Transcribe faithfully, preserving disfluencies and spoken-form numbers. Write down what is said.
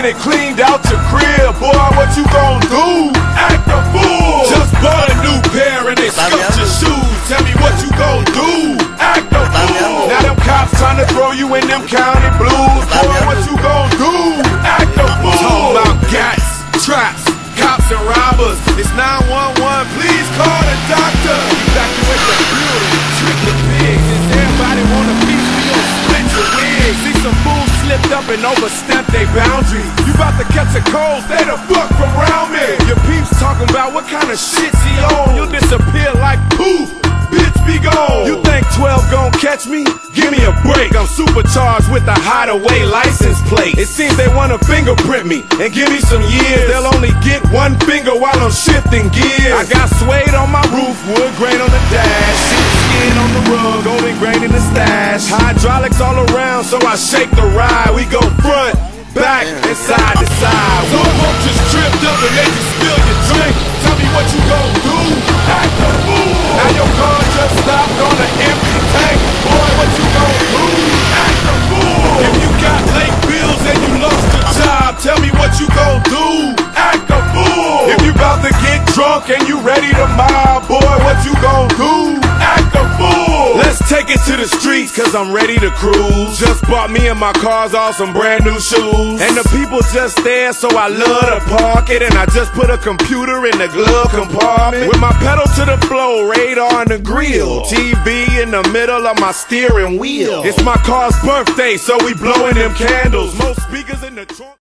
get it cleaned out your crib. Boy, what you gon' do? Act a fool. Just bought a new pair and they scuffed your shoes. Tell me what you gon' do? Act a fool. Now them cops tryna throw you in them county blues. Boy, what you gon' do? Act a fool. Talking about gats, traps, cops and robbers. It's nine one one, please call the doctor. Evacuate the building, trick the pigs. Since everybody want a piece, we gon' split your wigs. See some fools slipped up and overstepped their boundaries. You about to catch a cold, stay the fuck from around me. Your peeps talking about what kind of shit she on. You'll disappear like poof, bitch be gone. You think twelve gon' catch me? Give me a break. I'm supercharged with a hideaway license plate. It seems they wanna fingerprint me and give me some years. They'll only get one finger while I'm shifting gears. I got suede on my roof, wood grain on the dash, sheepskin on the rug, golden grain in the stash. Hydraulics all around, so I shake the ride. We go front, back, and side to side. Some folks just tripped up and they just spill your drink. Tell me what you gon' do? Act a fool. Now your car just stopped on an empty tank. Boy, what you gon' do? Act a fool. If you got late bills and you lost your job, tell me what you gon' do? Act a fool. If you about to get drunk and you ready to mob, boy, what you gon' do? Act a fool. Let's take it to the streets, cause I'm ready to cruise. Just bought me and my cars all some brand new shoes. And the people just there, so I love to park it. And I just put a computer in the glove compartment. With my pedal to the floor, radar in the grill, T V in the middle of my steering wheel. It's my car's birthday, so we blowing them candles. Most speakers in the trunk.